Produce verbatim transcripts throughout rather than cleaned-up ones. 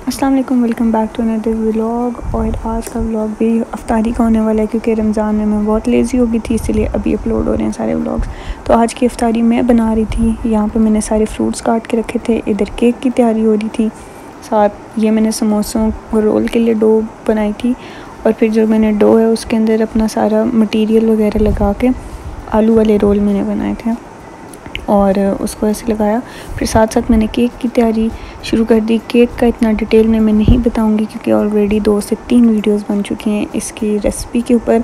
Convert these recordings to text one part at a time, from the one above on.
अस्सलाम वालेकुम, welcome back to another vlog. और आज का व्लॉग भी अफ्तारी का होने वाला है क्योंकि रमज़ान में मैं बहुत लेज़ी हो गई थी, इसलिए अभी अपलोड हो रहे हैं सारे व्लॉग्स। तो आज की अफ्तारी मैं बना रही थी। यहाँ पे मैंने सारे फ्रूट्स काट के रखे थे, इधर केक की तैयारी हो रही थी, साथ ये मैंने समोसों और रोल के लिए डो बनाई थी। और फिर जो मैंने डो है उसके अंदर अपना सारा मटीरियल वगैरह लगा के आलू वाले रोल मैंने बनाए थे और उसको ऐसे लगाया। फिर साथ साथ मैंने केक की तैयारी शुरू कर दी। केक का इतना डिटेल में मैं नहीं बताऊंगी क्योंकि ऑलरेडी दो से तीन वीडियोस बन चुकी हैं इसकी रेसिपी के ऊपर।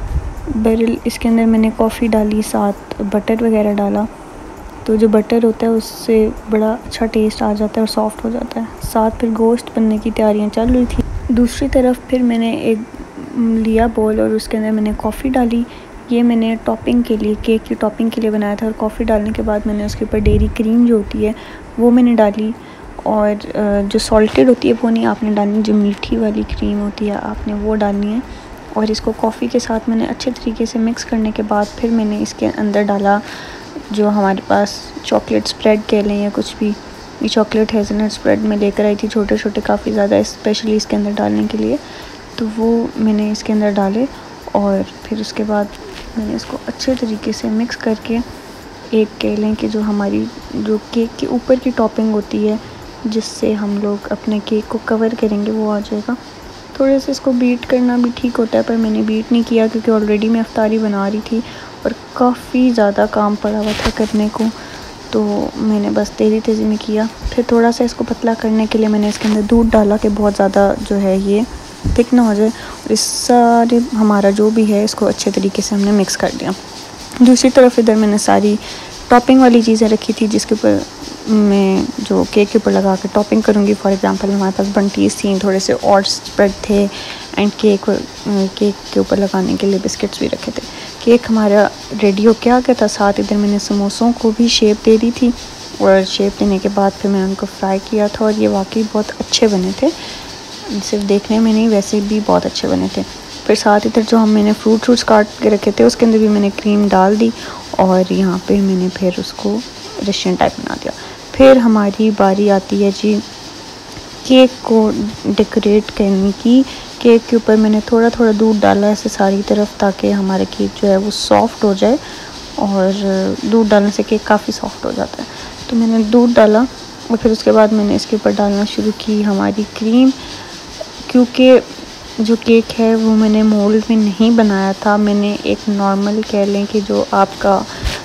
बहरहाल इसके अंदर मैंने कॉफ़ी डाली, साथ बटर वगैरह डाला। तो जो बटर होता है उससे बड़ा अच्छा टेस्ट आ जाता है और सॉफ्ट हो जाता है। साथ फिर गोश्त बनने की तैयारियाँ चल रही थी। दूसरी तरफ फिर मैंने एक लिया बोल और उसके अंदर मैंने कॉफ़ी डाली। ये मैंने टॉपिंग के लिए, केक की टॉपिंग के लिए बनाया था। और कॉफ़ी डालने के बाद मैंने उसके ऊपर डेयरी क्रीम जो होती है वो मैंने डाली। और जो सॉल्टेड होती है वो नहीं आपने डालनी, जो मीठी वाली क्रीम होती है आपने वो डालनी है। और इसको कॉफ़ी के साथ मैंने अच्छे तरीके से मिक्स करने के बाद फिर मैंने इसके अंदर डाला जो हमारे पास चॉकलेट स्प्रेड कह लें या कुछ भी, ये चॉकलेट हेज़लनट स्प्रेड में लेकर आई थी, छोटे छोटे काफ़ी ज़्यादा, स्पेशली इसके अंदर डालने के लिए। तो वो मैंने इसके अंदर डाले और फिर उसके बाद मैंने इसको अच्छे तरीके से मिक्स करके, एक कह लें कि जो हमारी जो केक के ऊपर की टॉपिंग होती है जिससे हम लोग अपने केक को कवर करेंगे वो आ जाएगा। थोड़े से इसको बीट करना भी ठीक होता है पर मैंने बीट नहीं किया क्योंकि ऑलरेडी मैं अफ्तारी बना रही थी और काफ़ी ज़्यादा काम पड़ा हुआ था करने को, तो मैंने बस तेज़ी तेज़ी में किया। फिर थोड़ा सा इसको पतला करने के लिए मैंने इसके अंदर दूध डाला कि बहुत ज़्यादा जो है ये थिक ना हो जाए। और इस सारे हमारा जो भी है इसको अच्छे तरीके से हमने मिक्स कर दिया। दूसरी तरफ इधर मैंने सारी टॉपिंग वाली चीज़ें रखी थी जिसके ऊपर मैं जो केक के ऊपर लगा के टॉपिंग करूँगी। फॉर एग्जांपल हमारे पास बंटीज़ थी, थोड़े से और स्प्रेड थे एंड केक केक के ऊपर लगाने के लिए बिस्किट्स भी रखे थे। केक हमारा रेडी हो क्या गया था। साथ इधर मैंने समोसों को भी शेप दे दी थी और शेप देने के बाद फिर मैंने उनको फ्राई किया था और ये वाकई बहुत अच्छे बने थे, सिर्फ देखने में नहीं वैसे भी बहुत अच्छे बने थे। फिर साथ इधर जो हम मैंने फ्रूट फ्रूट्स काट के रखे थे उसके अंदर भी मैंने क्रीम डाल दी और यहाँ पे मैंने फिर उसको रेस्टोरेंट टाइप बना दिया। फिर हमारी बारी आती है जी केक को डेकोरेट करने की। केक के ऊपर मैंने थोड़ा थोड़ा दूध डाला ऐसे सारी तरफ ताकि हमारा केक जो है वो सॉफ्ट हो जाए, और दूध डालने से केक काफ़ी सॉफ्ट हो जाता है। तो मैंने दूध डाला और फिर उसके बाद मैंने इसके ऊपर डालना शुरू की हमारी क्रीम। क्योंकि जो केक है वो मैंने मोल्ड में नहीं बनाया था, मैंने एक नॉर्मल कह लें कि जो आपका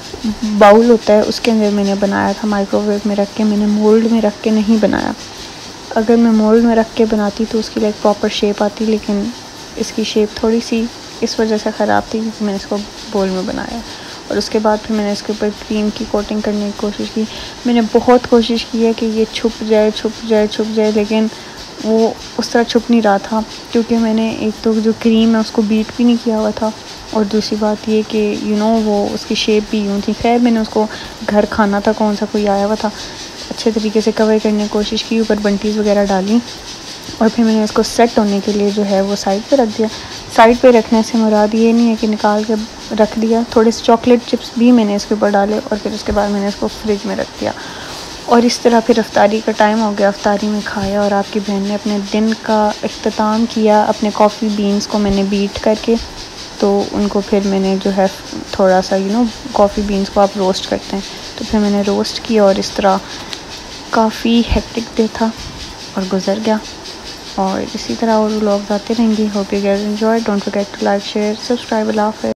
बाउल होता है उसके अंदर मैंने बनाया था, माइक्रोवेव में रख के। मैंने मोल्ड में रख के नहीं बनाया। अगर मैं मोल्ड में रख के बनाती तो उसकी लाइक प्रॉपर शेप आती, लेकिन इसकी शेप थोड़ी सी इस वजह से ख़राब थी क्योंकि मैंने इसको बोल में बनाया। और उसके बाद फिर मैंने इसके ऊपर क्रीम की कोटिंग करने की कोशिश की। मैंने बहुत कोशिश की है कि ये छुप जाए छुप जाए छुप जाए लेकिन वो उस तरह छुप नहीं रहा था क्योंकि मैंने एक तो जो क्रीम है उसको बीट भी नहीं किया हुआ था, और दूसरी बात ये कि यू नो वो उसकी शेप भी यूँ थी। खैर मैंने उसको घर खाना था, कौन सा कोई आया हुआ था, अच्छे तरीके से कवर करने की कोशिश की, ऊपर बंटीज़ वगैरह डाली और फिर मैंने इसको सेट होने के लिए जो है वो साइड पे रख दिया। साइड पे रखने से मुराद ये नहीं है कि निकाल के रख दिया, थोड़े से चॉकलेट चिप्स भी मैंने इसके ऊपर डाले और फिर उसके बाद मैंने इसको फ्रिज में रख दिया। और इस तरह फिर अफ्तारी का टाइम हो गया, अफ्तारी में खाया और आपकी बहन ने अपने दिन का इख्तिताम किया अपने कॉफ़ी बीन्स को मैंने बीट करके। तो उनको फिर मैंने जो है थोड़ा सा यू नो कॉफ़ी बीन्स को आप रोस्ट करते हैं, तो फिर मैंने रोस्ट किया और इस तरह काफ़ी हेक्टिक डे था और गुजर गया। और इसी तरह और व्लॉग्स आते रहेंगे। Hope you guys enjoy. Don't forget to like, share, subscribe. अल्लाह हाफ़िज़।